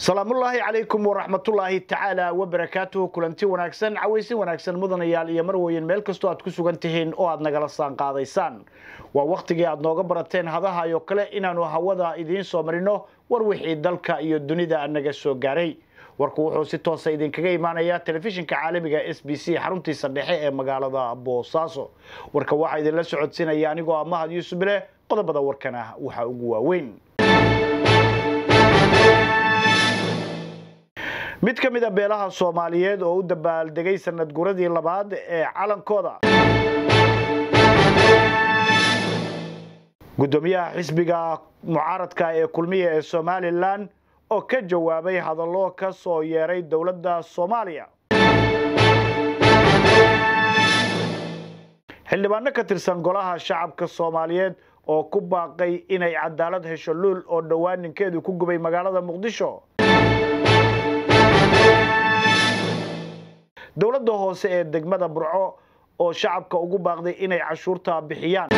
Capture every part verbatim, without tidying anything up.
السلام الله عليكم ورحمة الله تعالى وبركاته كلنتي وناكسن عويسي وناكسن مدن يال iyo marweyn meel kasto aad ku sugan tihiin oo aad nagala saan qaadaysaan waa waqtigii aad nooga barateen hadaha iyo kale inaanu hawada idiin soo marino war wixii dalka iyo dunida anaga soo gaaray warku wuxuu si toos ah idin kaga imaanaya telefishinka caalamiga S B C xaruntiisa dhexe ee magaalada Boosaaso warka waxa idin la socodsiinaya anigoo ah Mahad Yuusuf Bile qodobada warkana waxa ugu waaweyn mid ka mid ah beelaha Soomaaliyeed oo u dabaal degay sanad guuradii labaad ee calankooda gudoomiyaha xisbiga mucaaradka ee kulmiye ee Somaliland oo ka jawaabay hadallo ka soo yeeray dawladda Soomaaliya xildhibaano ka tirsan golaha shacabka Soomaaliyeed oo ku baaqay inay cadaalad hesho lul oo dhawaan ninkeedu ku gubay magaalada Muqdisho dawladda hoose ee degmada Burco oo shacabka ugu baaqday inay cashuurta bixiyaan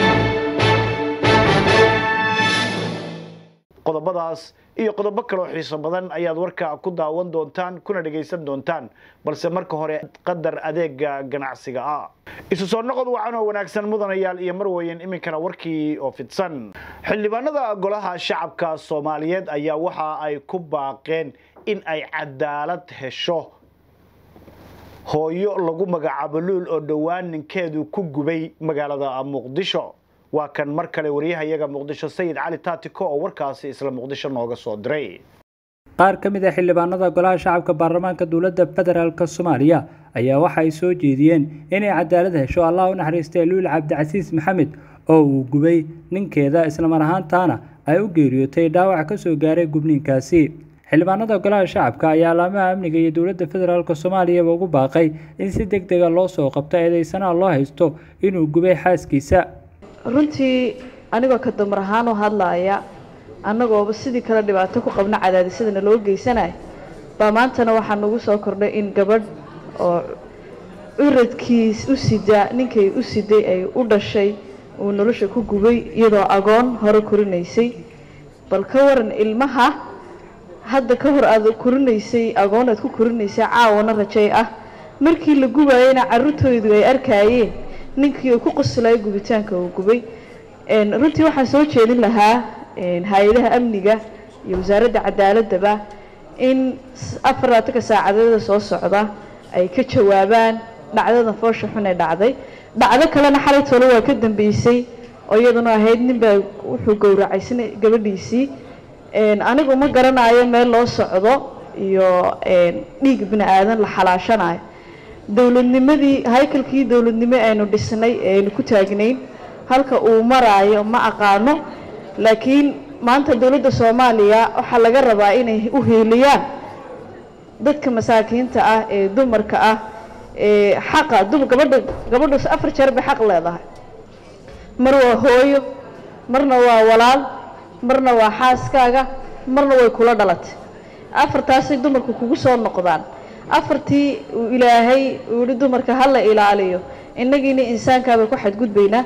qodobadaas iyo qodobo kale oo xiiso badan ayaad warka ku daawan doontaan kuna dhageysan doontaan balse marka hore qadar adeega ganacsiga ah isu soo noqod waxaan oo wanaagsan mudanayaal iyo marweyn iminkana warkii oo fidsan xildhibaanada golaha shacabka Soomaaliyeed ayaa waxa ay ku baaqeen in ay cadaalad hesho hooyo lagu magacaabo lul oo dhawaan ninkeedu ku gubay magaalada Muqdisho waa kan mar kale wariyahayaga Muqdisho Sayid Cali Taatiko oo warkaasi isla Muqdisho nooga soo diray qaar kamid ah xildhibaanada golaha shacabka baarlamaanka dawladda federaalka Soomaaliya ayaa waxa ay soo jeediyeen inay cadaalad hesho Allah u naxariistay Luul Cabdicasiis Maxamed oo uu gubay ninkeeda isla mar ahaantaana ay u geeriyootay dhaawac ka soo gaaray gubninkaasi xildhibaanada golaha shacabka ayaa laamaha amniga iyo dawladda federaalka Soomaaliya ugu baaqay in si degdeg ah loo soo qabto eedeysanaha loo haysto inuu gubay xaaskiisa runtii anigoo ka dumar ahaan u hadlaaya annagoo sidii kala dhibaato ku qabna cadaadisadana loo geysanay baa maantana waxaa nagu soo kordhay in gabadh oo uradkiis u sida ninkay u siday ay u dhashay uu nolosha ku gubay iyadoo agoon hore korinaysay bal ka waran ilmaha hadda ka hor aad korinaysay agoon aad ku korinaysay caawana rajay ah markii la gubayna carruurtoodu ay arkayeen ninkii ku qoslay gubitaanka uu gubay een runtii waxaan soo jeedin lahaa een hay'adaha amniga iyo wasaaradda cadaaladda in afarta saacadood soo socda ay ka jawaabaan dhacdada foosha xun ee dhacday dhacdo kalena xalay tolo waa ka dambeysay oo iyaduna ahayd nin baa wuxuu gowracaysan gabadhiisii een anigu ma garanayo meel loo socdo iyo een dhiig bini'aadan la xalaashanayo dawladnimadii haykalkii dawladnimo aynu dhisnay aynu ku taagnayn halka uu maraayo ma aqaano laakiin maanta dawladda Soomaaliya waxa laga rabaa inay u heeliyaan dadka masaakiinta ah ee dumarka ah ee xaqa dum gabadha gabadhu afar jeer bay xaq leedahay mar waa hooyo marna waa walaal marna waa xaaskaaga marna way kula dhalatay afartaas ay dumarku kugu soo noqdaan afartii uu ilaahay uu dumarka hal la ilaaliyo inagiina insaanka ba ku xadgudbayna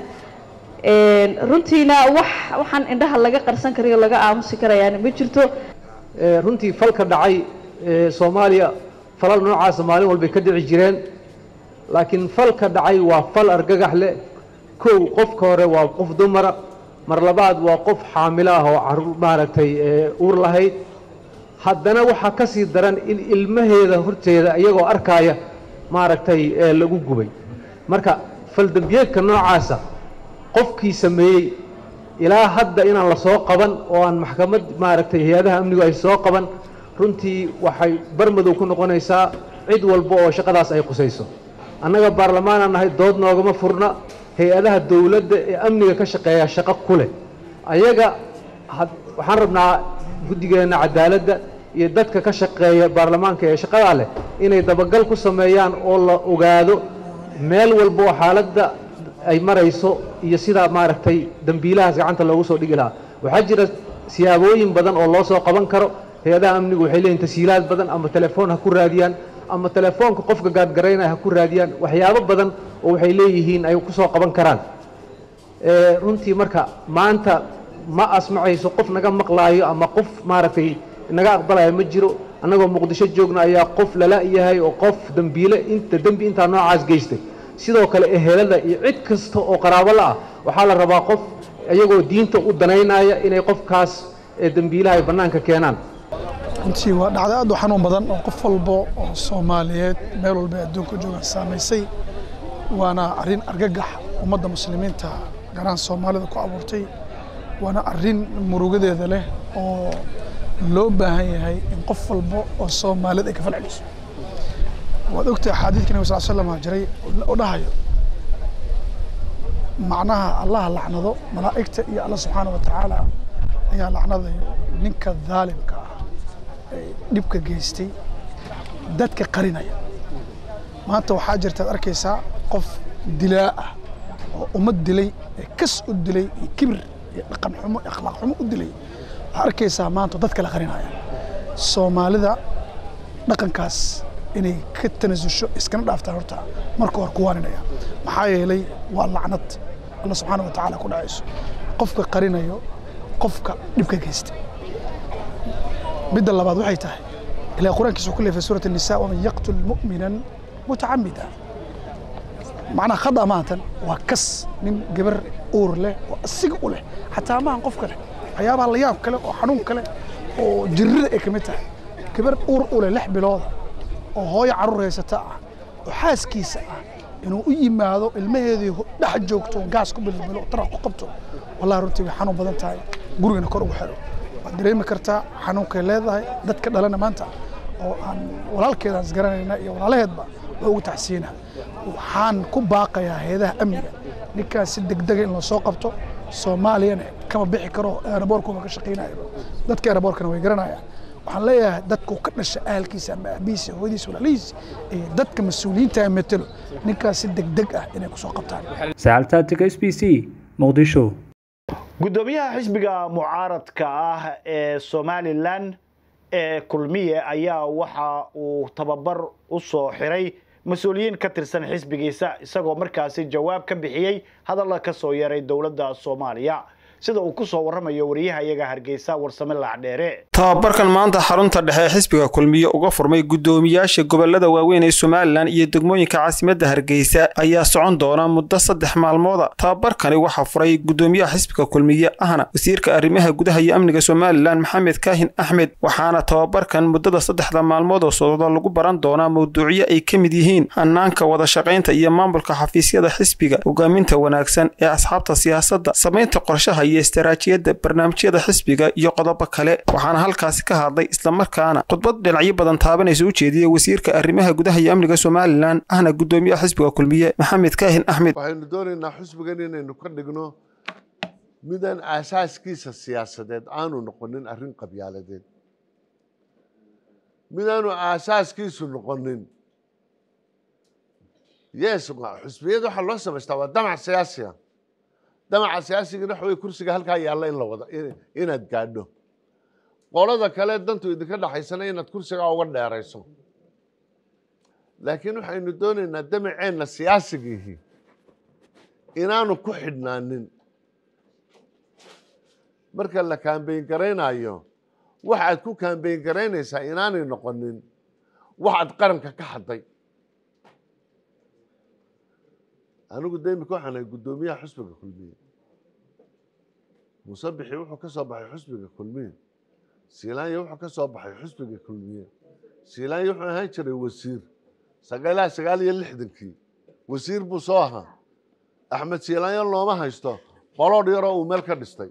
ee runtiina wax waxaan indhaha laga qarsan karayo laga aamusi karayaan ma jirto ee runtii falka dhacay ee Soomaaliya falal noocaas maalin walba ka dhici jireen laakiin falka dhacay waa fal argagax leh koow qofka hore waa qof dumar mar labaad waa qof xaamil ah oo caruur maaragtay ee uur lahayd haddana waxa ka sii daran in ilmaheeda horteeda iyagoo arkaya maaragtay ee lagu gubay marka fal dambiyeedka noocaasa qofkii sameeyay ilaa hadda inaan la soo qaban oo aan maxkamad maaragtay hay'adaha amnigu ay soo qaban runtii waxay barmadow ku noqonaysaa cid walba oo shaqadaas ay qusayso annaga baarlamaanka nahay dood noogama furna hay'adaha dawladda ee amniga ka shaqeeya shaqo ku leh ayaga waxaan rabnaa guddigeena cadaaladda iyo dadka ka shaqeeya baarlamaanka ee shaqada leh inay dabagal ku sameeyaan oo la ogaado meel walba oo xaaladda ay marayso iyo sida maaragtay dambiilahaas gacanta loogu soo dhigi lahaa waxaa jira siyaabooyin badan oo loo soo qaban karo hay'adaha amnigu waxay leeyihiin tasiilaad badan ama telefoon ha ku raadiyaan ama telefoonka qofka gaadgaraynaya ha ku raadiyaan waxyaabo badan oo waxay leeyihiin ay ku soo qaban karaan ee runtii marka maanta ma asmacayso qof naga maqlaayo ama qof maaragtay naga aqbalaya ma jiro annagoo muqdisho joogna ayaa qof lala yahay oo qof dambiile inta dembi intaa noocaas geystay sidoo kale ehelada iyo cid kasta oo qaraabo la ah waxaa la rabaa qof iyagoo diinta u danaynaya inay qofkaas ee dambiilaha ay bannaanka keenaan runtii waa dhacdo aad u xanuun badan oo qof walbo oo Soomaaliyeed meel walba adduunka jooga saameysay waana arrin argagax ummadda muslimiinta garan Soomaalida ku abuurtay waana arrin murugadeeda leh oo loo baahan yahay in qof walbo oo Soomaalida ay ka falceliso waad ogtahay xadiidka Nabi sallallahu alayhi wasallam jiray oo dhahayo macnaha Allah lacnado malaa'ikta iyo Allah subhanahu wa ta'ala ayaa lacnaday ninka dhaalimka ah ee dhibka geystay dadka qarinaya maanta waxaa jirta arkaysaa qof dilaa ah oo ummad dilay ee kas u dilay kibir iyo dhaqan xumo akhlaaq xumo u dilay waxaa arkaysaa maanta dadka la qarinaya Soomaalida dhaqankaas inay ka tanasusho iskana dhaaftaan horta marka hor kuwaanaya maxaa yeelay waa lacnad Allah subhanahu wa ta'ala ku dhacayso qofka qarinayo qofka dhibka geystay midda labaad waxay tahay ilaa quraankiisu ku leeyahay suurada an-nisaa wa man yaqtul mu'minan muta'ammidan macna khada maatan waa kas nin gabar uur leh oo asiga u leh xataa ma qof kale waxyaabaha la yaab kale oo xanuun kale oo jirrada ay kamid tahay gabar uur u leh lix bilood oo hooyo carruur haysata ah oo xaaskiisa ah inuu u yimaado ilmaheedii dhex joogto gaas ku bilbilo taraq ku qabto wallahi runtii way xanuun badan tahay gurigana kor ugu xiro waad dareemi kartaa xanuunkay leedahay dadka dhalana maanta oo aan walaalkeeda aan isgaranayna iyo walaalaheedba waa ugu taxsiina waxaan ku baaqayaa hay'adaha amniga ninkaas si degdeg ah in la soo qabto Soomaaliyana kama bixi karo aeroboortkooda ka shaqeynayo dadka aeroboorkana way garanayaan waxaan leeyahay dadku ka dhashay ahalkiisa ama abiisa hooyadiisa walaalihiisa ee dadka mas'uuliyiinta ah metelo ninkaas si degdeg ah inay ku soo qabtaan saaltaatiga S B C Muqdisho gudoomiyaha xisbiga mucaaradka ah ee Somaliland ee kulmiye ayaa waxa uu tababar u soo xiray mas'uuliyiin ka tirsan xisbigiisa isagoo markaasi jawaab ka bixiyay hadalka ka soo yaray dawladda Soomaaliya sida uu ku soo waramayo wariyaha iyaga Hargeysa Warsame Lacdheere tababarkan maanta xarunta dhexe xisbiga kulmiye uga furmay gudoomiyaasha gobolada waaweyn ee Somaliland iyo degmooyinka caasimadda Hargeysa ayaa socon doona muddo saddex maalmood tababarkani waxa furay gudoomiyaha xisbiga kulmiye ahna wasiirka arrimaha gudaha iyo amniga Somaliland Maxamed Kaahin Axmed waxaana tababarkan muddada saddexda maalmood oo socdo lagu baran doona mowduucyo ay ka mid yihiin hannaanka wada shaqaynta iyo maamulka xafiisyada xisbiga hogaaminta wanaagsan ee asxaabta siyaasadda sameynta qorshaha iyo istaraatiijiyadda barnaamijyada xisbiga iyo qodobo kale waxaana halkaas ka hadlay isla markaana khudbad dhinacyo badan taabanaysa u jeediyay wasiirka arrimaha gudaha iyo amniga Somaliland ahna gudoomiyaha xisbiga kulmiye Maxamed Kaahin Axmed waxaynu doonaynaa xisbigan inaynu ka dhigno midaan asaaskiisa siyaasadeed aanu noqonin arrin qabyaaladeed midaanu asaaskiisu noqonin yes xisbiyada waxa loo sameystaa waa damac siyaasi ah damaca siyaasiga waxa way kursiga halka yaalla in la wada inaad gaadho qolada kale dantu idinka dhaxaysana inaad kursiga uga dheerayso laakiin waxaynu doonaynaa damaceena siyaasiga inaanu ku xidhnaanin marka la campaign gareynayo waxaad ku campaign gareynaysaa inaanay noqonin waxaad qaranka ka xaday anigu deemika waxaan ahay gudoomiyaha xisbiga kulmiye musabixi wuxuu ka soo baxay xisbiga kulmiye siilaanya wuxuu ka soo baxay xisbiga kulmiye siilaanya wuxuu ahaan jiray wasiir sagaal sagaal iyo lixdankii wasiir buu soo ahaa axmed siilaanya looma haysto qoloodh yaroo uu meel ka dhistay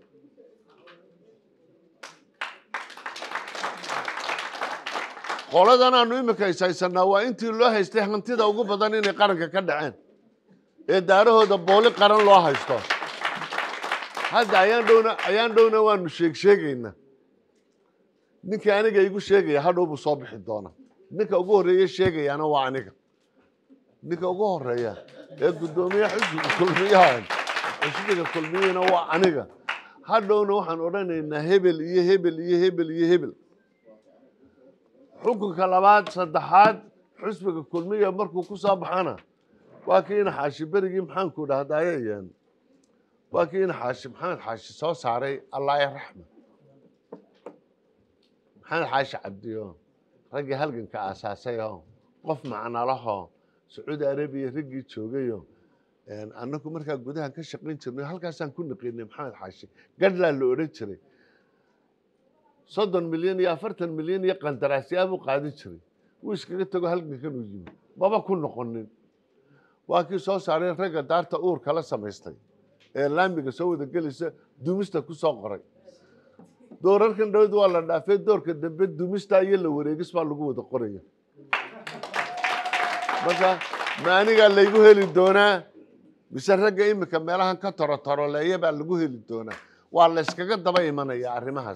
qoladan aanu imika ishaysanaa waa intii loo haystay hantida ugu badan inay qaranka ka dhaceen ee daarahooda booli qaran loo haysto hadda ayaan dhowna ayaan dhowna waanu sheeg sheegaynaa ninka aniga igu sheegaya hadhow buu soo bixi doona ninka ugu horeeya sheegayana waa aniga ninka ugu horeeya ee gudoomiyaha xisbiga kulmiyaha xisbiga kulmiyana waa aniga hadhowna waxaan odhanaynaa hebel iyo hebel iyo hebel iyo hebel xukunka labaad saddexaad xisbiga kulmiya markuu ku soo baxana waa kii ina xaashi berigii maxaanku dhahdayeen waa kii ina xaashi maxamed xaashi soo saaray allah ya raxma maxamed xaashi cabdiyo raggii halganka aasaasayoo qof macna lahoo sacuudi arabiya raggii joogayo annagu markaa gudaha ka shaqayn jirnay halkaasaan ku naqinay maxamed xaashi gadhlaa la odhan jiray soddon milyan iyo afartan milyan iyo qandaraasyaal buu qaadin jiray wuu iskaga tago halgankan uu yimi maba ku noqonin waa kii soo saaray ragga daarta uurka la samaystay ee laamiga soo wada gelaysa dumista ku soo qoray doorarkan dhawad waa la dhaafay doorka dambe dumista iyo la wareegis baa lagu wada qoraya marka ma anigaa laygu heli doonaa mise ragga imika meelahan ka torotoroleeya baa lagu heli doonaa waa la iskaga daba imanaya arrimahaas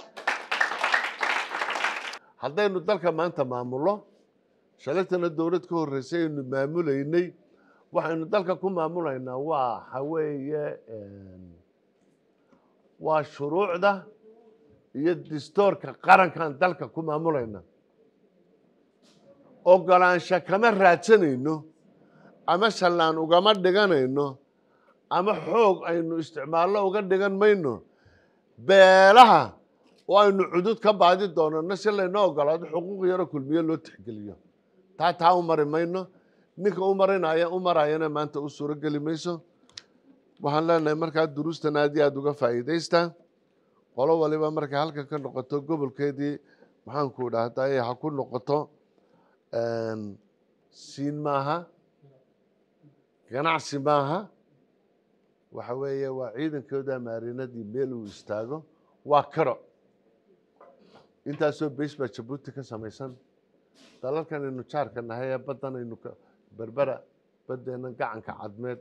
haddaynu dalka maanta maamulo shalaytana dowlad ka horreysay aynu maamulaynay waxaynu dalka ku maamulaynaa waa haweeye waa shuruucda iyo dastuurka qarankan dalka ku maamulayna ogolaansho kama raadsanayno ama sallaan ugama dhiganayno ama xoog aynu isticmaallo uga dhigan mayno beelaha oo aynu cudud ka baadi doonano si laynoo ogolaado xuquuq yaro kulmiye loo tixgeliyo taa taa u mari mayno ninka u marinaya u marayana maanta u suuro geli mayso waxaan leenahay markaa duruustan aad iyo aad uga faa'iidaystaa qolo waliba markay halkan ka noqoto gobolkeedii maxaanku dhahday ha ku noqoto siin maaha ganacsi maaha waxa weeye waa ciidankooda maarinadii meel uu istaago waa karo intaasoo beys baa jabuuti ka samaysan dalalkan aynu jaarka nahay ee baddan aynu berbera baddeenna gacanka cadmeed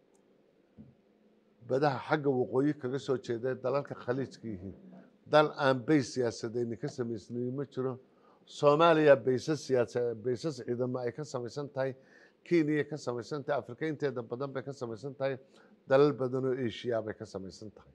badaha xagga waqooyi kaga soo jeeda dalalka khaliijka yihiin dal aan beys siyaasadeyni ka samaysnayn ma jiro soomaaliya beysas siyaasa beysas ciidamo ay ka samaysan tahay kenya ka samaysan tahay afrika inteeda badan bay ka samaysan tahay dalal badan oo asia bay ka samaysan tahay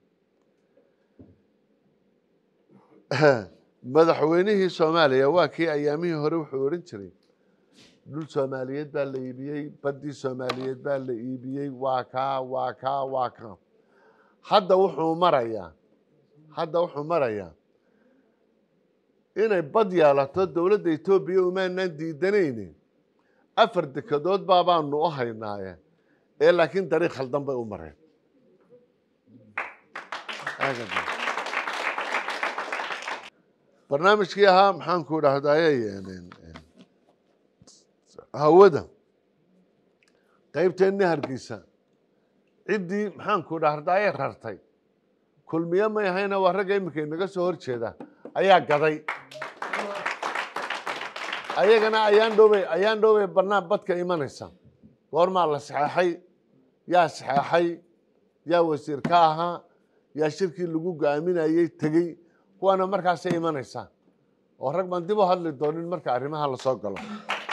madaxweynihii soomaaliya waa kii ayaamihii hore wuxuu odhan jiray dhul soomaaliyeed baa la iibiyey baddii soomaaliyeed baa la iibiyey waa kaa waa kaa waa kaa hadda wuxuu marayaa hadda wuxuu marayaa inay bad yeelato dowladda etoobiya umaanaan diidanayni afar dekedood baabaanu u haynaaye ee laakiin dariiq khaldan bay u mareen barnaamijkii ahaa maxaanku dhahdaye hawada qaybteenni hargeysa ciddii maxaanku dhahdaye rartay kulmiye may ahayna waa ragga iminka inaga soo hor jeeda ayaa gaday ayagana ayaan dhowbay ayaan dhowbay barnaam badka imanaysa goormaa la saxeexay yaa saxeexay yaa wasiir ka ahaa yaa shirkii lagu go'aaminayey tegey kuwaana markaasay imanaysaa oo rag baan dib u hadli doonin marka arrimaha la soo galo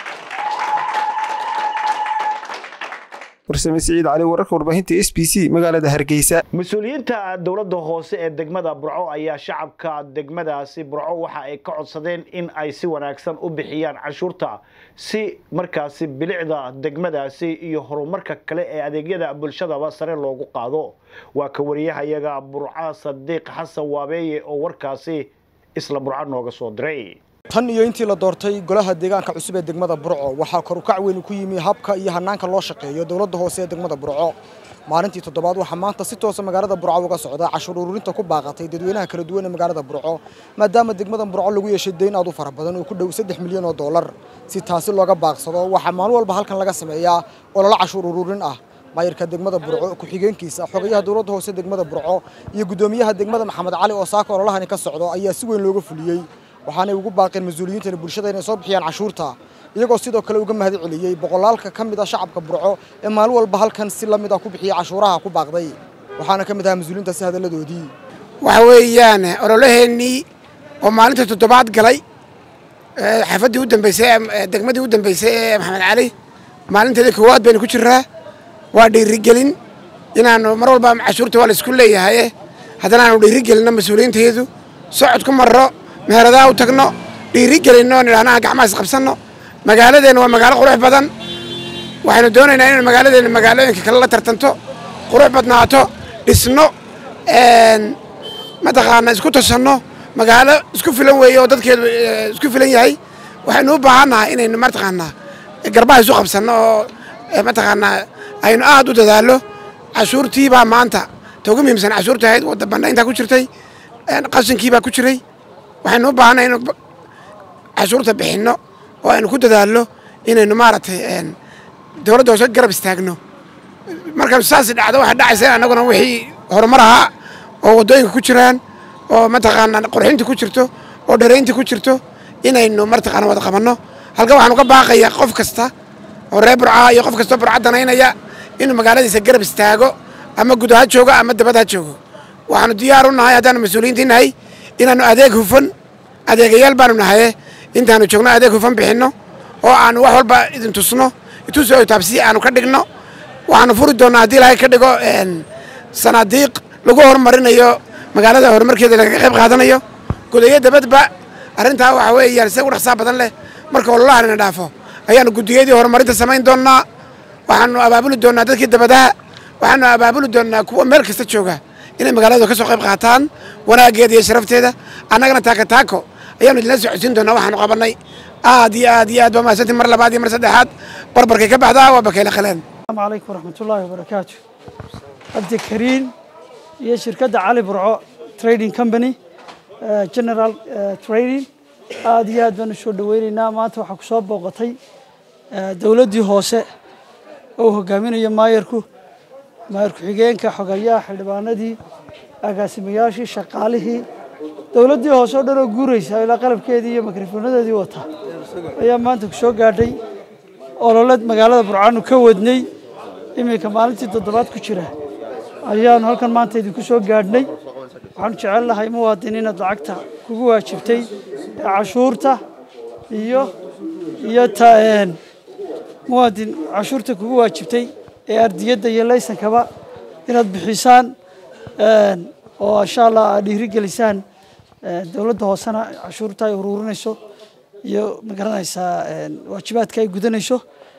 warsame siciid cali wararka warbaahinta S B C magaalada Hargeysa mas'uuliyiinta dawladda hoose ee degmada Burco ayaa shacabka degmadaasi Burco waxa ay ka codsadeen in ay si wanaagsan u bixiyaan cashuurta si markaasi bilicda degmadaasi iyo horumarka kale ee adeegyada bulshada sare loogu qaado waa ka wariyahayaga Burco Sadiq Xasan Waabeeye oo warkaasi isla Burco nooga soo diray tan iyo intii la doortay golaha deegaanka cusub ee degmada Burco waxa kor u kac weyn ku yimi habka iyo hanaanka loo shaqeeyo dawladda hoose ee degmada Burco maalintii toddobaad waxa maanta si toos ah magaalada Burco uga socda cashuur ururinta ku baaqatay dadweynaha kala duwan ee magaalada Burco maadaama degmada Burco lagu yeeshay deyn aad u fara badan oo ku dhow saddex milyan oo dollar si taasi looga baaqsado waxa maalin walba halkan laga sameeyaa olole cashuur ururin ah maayirka degmada Burco ku xigeenkiisa xogayaha dawladda hoose degmada Burco iyo gudoomiyaha degmada Maxamed Cali oo saaka ololahan ka socdo ayaa si weyn looga fuliyay waxaanay ugu baaqeen mas'uuliyiinta bulshada inay soo bixiyaan cashuurta iyagoo sidoo kale uga mahad celiyay boqolaalka kamid ah shacabka Burco ee maalin walba halkan si la mid ah ku bixiya cashuuraha ku baaqday waxaana kamid ah mas'uuliyiinta si hadaladoodii waxa weeyaan ololaheeni oo maalinta toddobaad galay xafadii u dambeysay degmadii u dambeysay ee Maxamed Cali maalinteedii koowaad baynu ku jiraa waa dhiirigelin inaanu mar walba cashuurta waa la isku leeyahay haddana aanu dhiirigelino mas'uuliyiinteedu socod ku marro meheradaha u tagno dhiirigelino nidhaanaha gacmaha is qabsanno magaaladeena waa magaalo qurux badan waxaynu doonaynaa inaan magaaladeena magaalooyinka kale la tartanto qurux badnaato dhisno mataqaana isku tashanno magaalo isku filan weeye oo dadkeedu isku filan yahay waxaynu u baahannahay inaynu mataqaanaa garbaha isu qabsanno oo mataqaanaa aynu aad u dadaallo cashuurtii baa maanta ta ugu muhiimsan cashuurta ahayd wadda bannayntaa ku jirtay qashinkii baa ku jiray waxaynu u baahannahay inu cashuurta bixinno oo aynu ku dadaallo inaynu maaragtay dowladda hoose garab istaagno marka saas dhacdo waxa dhacaysa annaguna wixii horumar ahaa oo waddooyinka ku jiraan oo mataqaanaa qurxinta ku jirto oo dharaynta ku jirto inaynu martaqaana wada qabanno halka waxaanu ka baaqayaa qof kasta oo reer Burco iyo qof kasta Burco danaynaya inuu magaaladiisa garab istaago ama guud ha joogo ama dibadda ha joogo waxaanu diyaar u nahay haddaan mas'uuliyiinta nahay inaanu adeeg hufan adeegayaal baanu nahay intaanu joogno adeeg hufan bixinno oo aanu wax walba idin tusno itusoo taabsi aanu ka dhigno waxaanu furi doonaa haddii ilaahay ka dhigo sanaadiiq lagu horumarinayo magaalada horumarkeeda laga qayb qaadanayo gudayo dabadba arrintaa waxa weeyaan si u dhaqsaa badan leh marka ololahan dhaafo ayaanu gudiyadii horumarinta samayn doonaa waxaanu abaabuli doonaa dadkii dabadaha waxaanu abaabuli doonaa kuwa meel kasta jooga inay magaalada ka soo qayb qaataan wanaageeda iyo sharafteeda annagana taaka taako ayaanu idinla socodsiin doonaa waxaanu qabanay aad iyo aad iyo aad baa mahadsantiin mar labaad iyo mar saddexaad barbarkay ka baxdaa waa bakeyle qaleen السلام عليكم ورحمة الله وبركاته. عبد الكريم هي شركة علي برعو تريدين كمباني جنرال تريدين آديات بن شو دويرنا ما توحك صوب وقتي دولة دي هوسة أو هجامين يا مايركو مايركو حجين كحجايا حلبانة دي أقاسمياشي شقاله دولة دي هوسة درو جوريس إلى قلب كذي مكرفونة دي وطها يا ما أنت شو قاعدي أولاد مقالة برعانو كودني iminka maalintii toddobaad ku jira ayaanu halkan maanta idinku soo gaadhnay waxaan jecel lahay muwaadiniinta lacagta kugu waajibtay cashuurta iyo iyo taan muwaadin cashuurta kugu waajibtay ee ardiyada iyo laysankaba inaad bixisaan oo insha Allah aad dhiirigelisaan dawladda hoosana cashuurta ay ururinayso iyo magaranaysaa waajibaadka ay gudanayso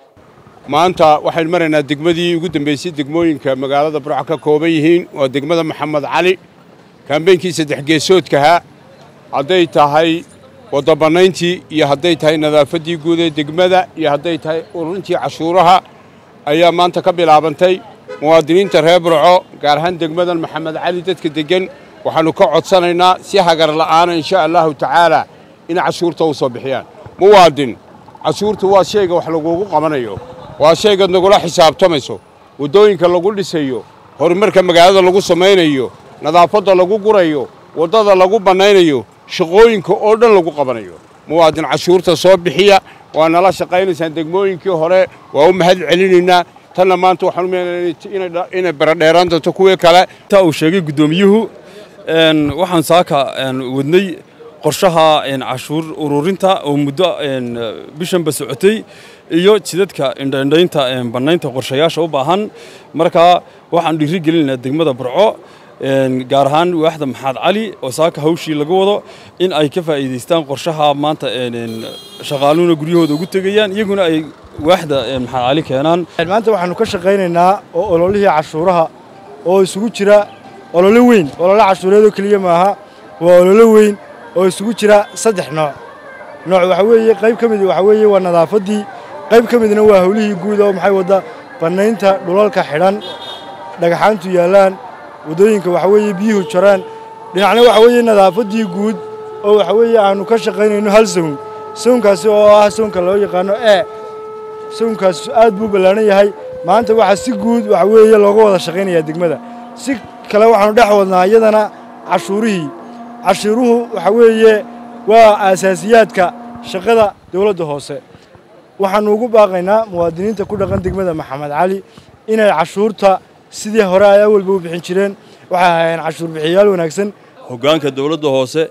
maanta waxaan maraynaa degmadii ugu dambeysay degmooyinka magaalada Burco ka kooban yihiin waa degmada Maxamed Cali kaambeenkii saddex geesoodka ha haday tahay wada banayntii iyo haday tahay nadaafadii guud ee degmada iyo haday tahay ururintii cashuuraha ayaa maanta ka bilaabantay muwaadiniinta reer Burco gaar ahaan degmada Maxamed Cali dadka degan waxaanu ka codsanaynaa si hagar la'aan insha Allah ta'ala in cashuurta u soo bixiyaan muwaadin cashuurtu waa shayga wax lagu qabanayo waa shayga nagula xisaabtamayso wadooyinka lagu dhisayo horumarka magaalada lagu sameeynayo nadaafadda lagu gurayo wadada lagu banaynayo shaqooyinka oo dhan lagu qabanayo muwaadin cashuurta soo bixiya waa nala shaqaynaysan degmooyinkii hore waa u mahad celinayna tan maanta waxaan u meenaynaa inay baradheeraan doonto kuwa kale ta uu sheegay gudoomiyuhu een waxaan saaka een wadnay qorshaha een cashuur ururinta oo muddo een bishan ba socotay iyo jidadka indhaynta een banaynta qorshayaasha u baahan marka waxaan dhiirigelinaa degmada Burco een gaar ahaan waaxda Maxamed Cali oo saaka hawshii laga wado in ay ka faa'iideystaan qorshaha maanta een shaqaaluhuna guryahooda ugu tagayaan iyaguna ay waaxda Maxamed Cali keenaan maanta waxaanu ka shaqaynaynaa oo ololihii cashuuraha oo isugu jira olole weyn olole cashuureed oo kaliya maaha waa olole weyn oo isugu jira saddex nooc nooc waxa weeye qayb kamid waxa weeye waa nadaafadii qayb kamidna waa hawlihii guud oo maxay wada banaynta dhulalka xidhan dhagaxaantu yaalaan wadooyinka waxa weeye biyuhu jaraan dhinacna waxa weeye nadaafadii guud oo waxa weeye aanu ka shaqaynayno hal soon soonkaasi oo ah soonka loo yaqaano ee soonkaas aad buu balaaran yahay maanta waxa si guud waxa weeye looga wada shaqaynayaa degmada si kale waxaanu dhex wadnaa iyadana cashuurihii cashuuruhu waxa weeye waa asaasiyaadka shaqada dawladda hoose waxaanu ugu baaqaynaa muwaadiniinta ku dhaqan degmada Maxamed Cali inay cashuurta sidii hore ay awalba u bixin jireen waxa hayeen cashuur bixiyaal wanaagsan hoggaanka dawladda hoose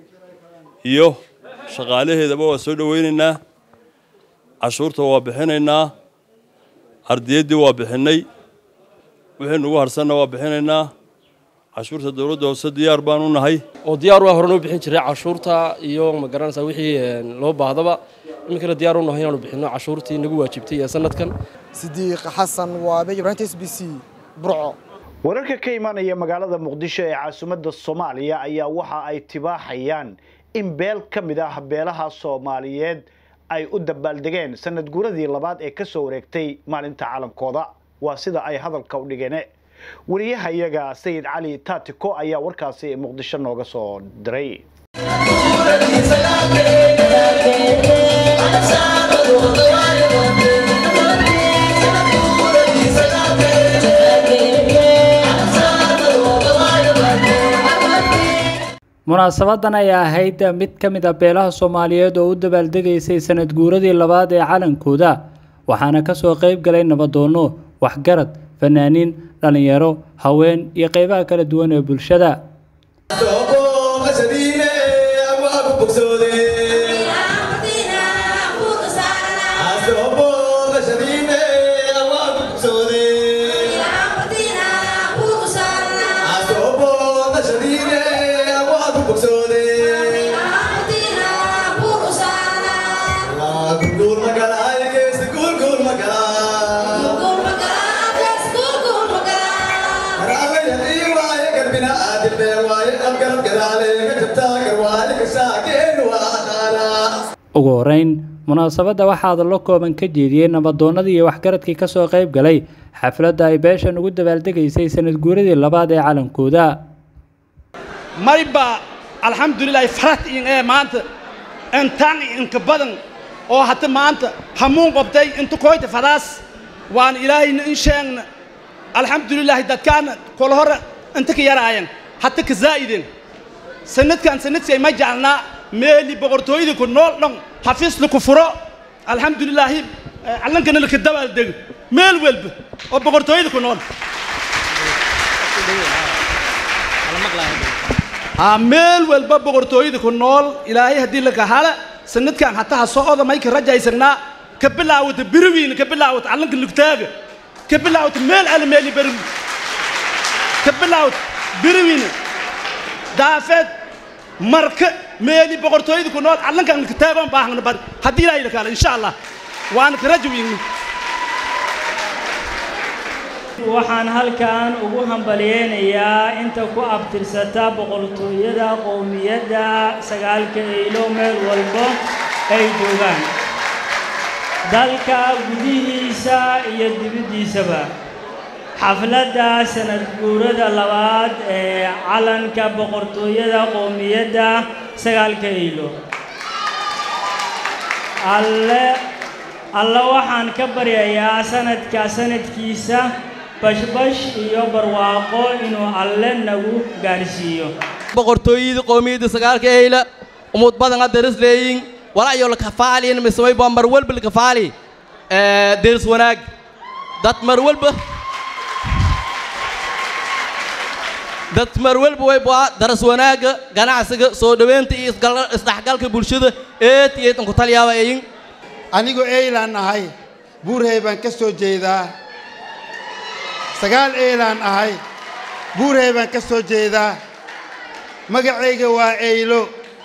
iyo shaqaalaheedaba waa soo dhaweynaynaa cashuurta waa bixinaynaa ardiyadii waa bixinay wixii nagu harsanna waa bixinaynaa cashuurta dawladda hoose diyaar baan u nahay oo diyaar waa hore noo bixin jiray cashuurta iyo ma garanaysaa wixii loo baahdaba imikana diyaar u nahay inaanu bixino cashuurtii nagu waajibtay ee sanadkan sidiiq xasan waa Ibrahim S B C Burco wararka ka imaanaya magaalada Muqdisho ee caasimadda Soomaaliya ayaa waxa ay tibaaxayaan in beel kamid ah beelaha Soomaaliyeed ay u dabaaldegeen sanad guuradii labaad ee ka soo wareegtay maalinta caalamkooda waa sida ay hadalka u dhigeen wariyaha iyaga sayid cali taatiko ayaa warkaasi muqdisho nooga soo diray munaasabadan ayaa ahayd mid ka mid ah beelaha Soomaaliyeed oo u dabaaldegaysay sanad guuradii labaad ee calankooda waxaana ka soo qayb galay nabadoono waxgarad fanaaniin dhalinyaro haween iyo qaybaha kala duwan ee bulshada ugu horeyn munaasabada waxaa la kooban ka jeediyay nabadoonadii iyo waxgaradkii ka soo qayb galay xafladda ay beeshan ugu dabaaldegaysay sanad guuradii labaad ee calankooda mariba alxamdulillaah farxad in ee maanta intaan in ka badan oo hata maanta hamuun qabtay inta kooyta fadaas waan ilaahayna in sheegna alxamdulillaah dadkaan kol hore inta ka yaraayan hata ka zaa'idin sanadkan sanadkii ma jacalnaa meeli boqortooyada ku nool dhan xafiis la ku furo alxamdulillaah calankan la ka dabaaldego meel walba oo boqortooyada ku nool ha meel walba boqortooyada ku nool ilaahay hadii la ka hala sanadkan hatta ha soo oda may ka rajaysanaa ka bilaawda birwiin ka bilaawda calanka lugtaaga ka bilaawda meel al meeli birwi ka bilaawda birwiin daafad marka meeli boqortooyada ku nool calankan ka taagan baahna bar hadii ilaahay la ka hala insha Allah waan ka rajaynin waxaan halkaan ugu hambaliyeynayaa inta ku abtirsata boqortooyada qowmiyadda sagaalka eelo meel walba ay joogaan dalka gudihiisa iyo dibaddiisaba xafladda sanad guurada labaad ee calanka boqortooyada qowmiyadda sagaalka eelo alle alla waxaan ka baryayaa sanadka sanadkiisa bashbash iyo barwaaqo inuu alle nagu gaarsiiyo boqortooyada qowmiyadda sagaalka eela umud badan daris leeyin walaayo la kafaaliin mismay bambar walba la kafaali ee daris wanaag dad mar walba dad mar walba way baa daris wanaaga ganacsiga soo dhaweynta iyo isdhaxgalka bulshada ee tiyeetan ku taliyaaba eeyin anigoo eelaan ahay buurhay baan ka soo jeedaa sagaal eelaan ahay buurhay baan ka soo jeedaa magacayga waa eylo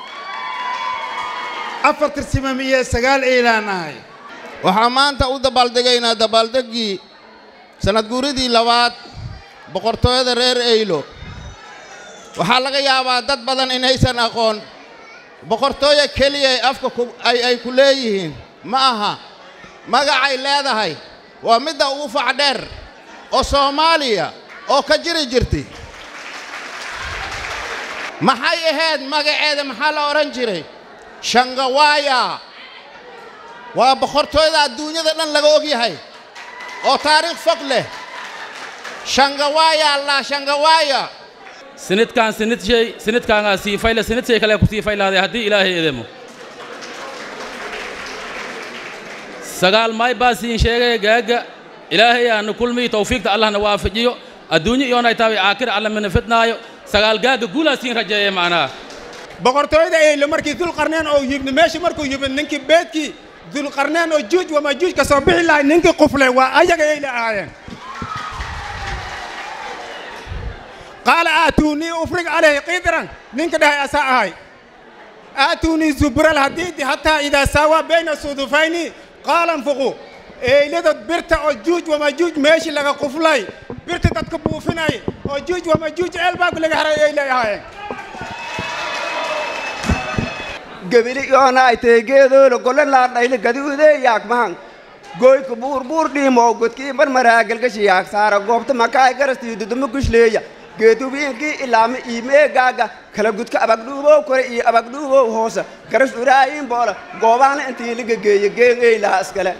afar tirsimam iyo sagaal eelaan ahay waxaan maanta u dabaaldegaynaa dabaaldeggii sanad guuridii labaad boqortooyada reer eylo waxaa laga yaabaa dad badan inaysan aqoon boqortooyo keliya afka ay ku leeyihiin ma aha magacay leedahay waa midda ugu fac dheer oo Soomaaliya oo ka jiri jirtay maxay ahayd magaceeda maxaa la oran jiray Shangawaaya waa boqortooyada adduunyada dhan laga og yahay oo taariikh fog leh Shangawaaya Allah Shangawaaya sanadkan sanad shay sanadkan si fayla sanad shay kale ku si faylaaday hadii ilaahay eedemo sagaal may baasin sheegay gaaga ilaahay aan kulmi tawfiiqta allahna waafajiyo adduunyo iyo ay tahay aakhir alla min fitnaayo sagaal gaaga guulaasin rajeeyay macna boqortooyada ay markii dul qarneen oo yibna meeshii markuu yibna ninkii beedkii dul qarneen oo juuj wama juuj ka soo bixi lahay ninkii quflay waa ayaga ay la aayeen قال آتوني أفرق عليه قدرا نينك ده أساء آتوني زبر الحديد حتى إذا ساوى بين الصدفين قال انفقوا إيه لذا برت أجوج ومجوج ماشي لغا قفلاي برت تتكبو فيناي أجوج ومجوج ألباق لغا هراي إيه لغا هاي gebili yoona ay teegeedoolo golan laa dhayle gaduudee yaak mahan goyka buur buur dhiimo godkii marmaraa galgashi yaak saara goobta makaay garastii dudumo gushleeya geetubiinkii ilaama iimeegaaga kala gudka abagdhuubow kore iyo abagdhuubow hoosa garas uraayin boola goobaana intii laga geeyo geegey lahaa iskale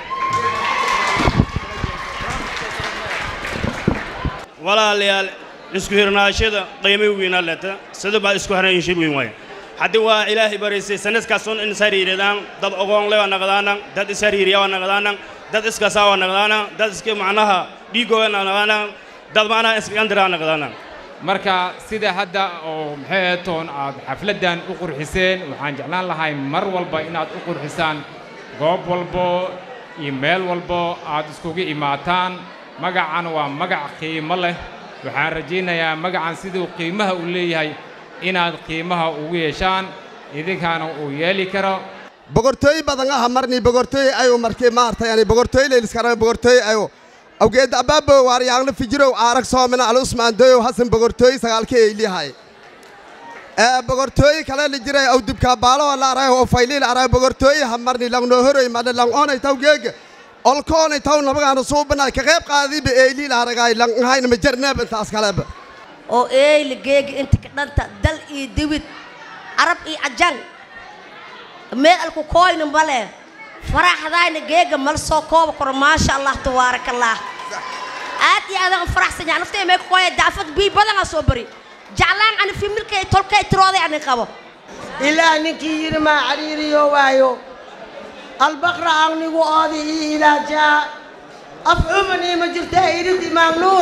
walaalayaal isku hirnaashada qiimo weyn leh sida baa isku haran shir weyn way hadii waa ilaahay barisay sanadkaas in sariiradaan dad ogoon leh naqdaan dad sariiriya naqdaan dad iska saawa naqdaan dad iska macnaha dhiigooda naqdaan dad maana iska andira naqdaan marka sida hadda oo maxay toon aad xafladan u qurxiseen waxaan jeclaan lahay mar walba inaad u qurxisaan goob walbo iyo meel walbo aad iskugu imaataan magacan waa magac qiimo leh waxaan rajaynayaa magacan sidoo qiimaha uu leeyahay inaad qiimaha ugu yeeshaan idinkaana uu yeeli karo bogortooy badan ah marni bogortooy ayo markii maartay yani bogortooy leelis kara bogortooy ayo awgeed abaabo waaryaaqna fijirow arag soomina al usmaan dayo hasan bogortooy sagaalkii ay lihay ee bogortooy kale la jiray aw dibka baalo la aray oo faylil aray bogortooy ha marni lang noo horay ma lang oonay tawgeega olkoonay taw nabagaan soo banay ka qayb qaadiba ee liil aragay lang hayna ma jarnaab intaas kaleba oo ee la geeg inta ka dhanta dal iyo dibid arab iyo ajang meel alku kooyna bale faraxdayna geega mal soo koob kor ma sha Allah tabarakallah aad iyo aad aan faraxsan yahay naftay meek kooy daafad bi badan soo bari jaclaan aan fi milkay tolkay tirooday aan qabo ilaa ninkii yiri ma cariiriyo waayo البقرة عني وآذي إلى جاء أفهمني ما جرت إيرد إمام نور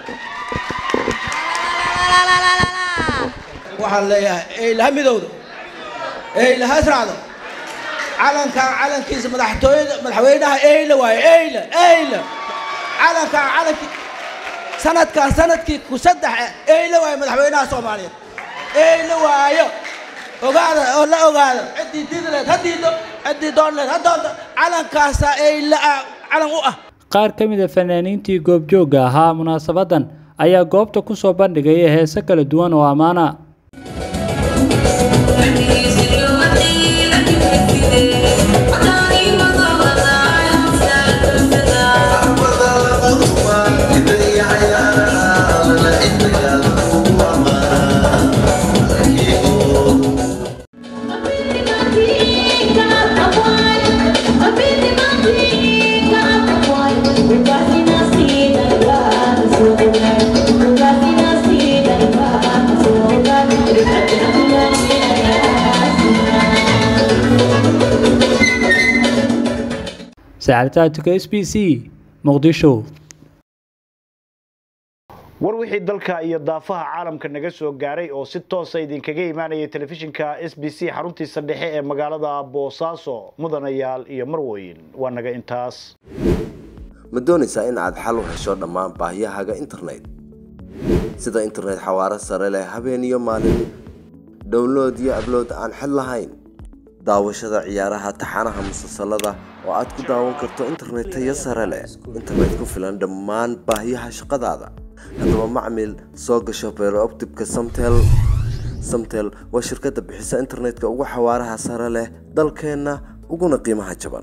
لا لا لا لا لا وحلا يا إيه الهم دود إيه الهسرع ده علن كان علن كيس مدحتوي مدحوينها إيه لا واي إيه لا إيه لا علن كان علن سنة كان سنة كي كسدح إيه لا واي مدحوينها صومالية إيه لا واي ogaada oo la ogaada cidii diidleed hadiido cidii doonleed hadoonta calankaas ay la calan u ah qaar ka mid ah fanaaniintii goobjooga ahaa munaasabadan ayaa goobta ku soo bandhigay heeso kala duwan oo amaana ساعتها اس بي سي مقدشو war wixii dalka iyo daafaha caalamka naga soo gaaray oo si toos ah idinkaga imaanaya telefishinka S B C xaruntiisa dhexe ee magaalada Boosaaso mudanayaal iyo marwooyin waa naga intaas ma doonaysaa in aad xal u hesho dhammaan baahiyahaaga internet sida internet xawaare sare leh habeen iyo maalin download iyo upload aan xal lahayn daawashada ciyaaraha taxanaha musalsalada oo aad ku daawan karto internet tayo sare leh internet ku filan dhammaan baahiyaha shaqadaada haddaba macmiil soo gasho beero optibka Samtel Samtel waa shirkadda bixisa internetka ugu xawaaraha sare leh dalkeena uguna qiimaha jaban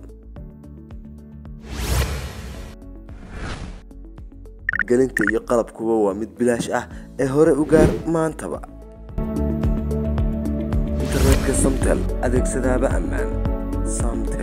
gelinta iyo qalabkuba waa mid bilaash ah ee hore u gaar maantaba internetka Samtel adeegsadaaba ammaan Samtel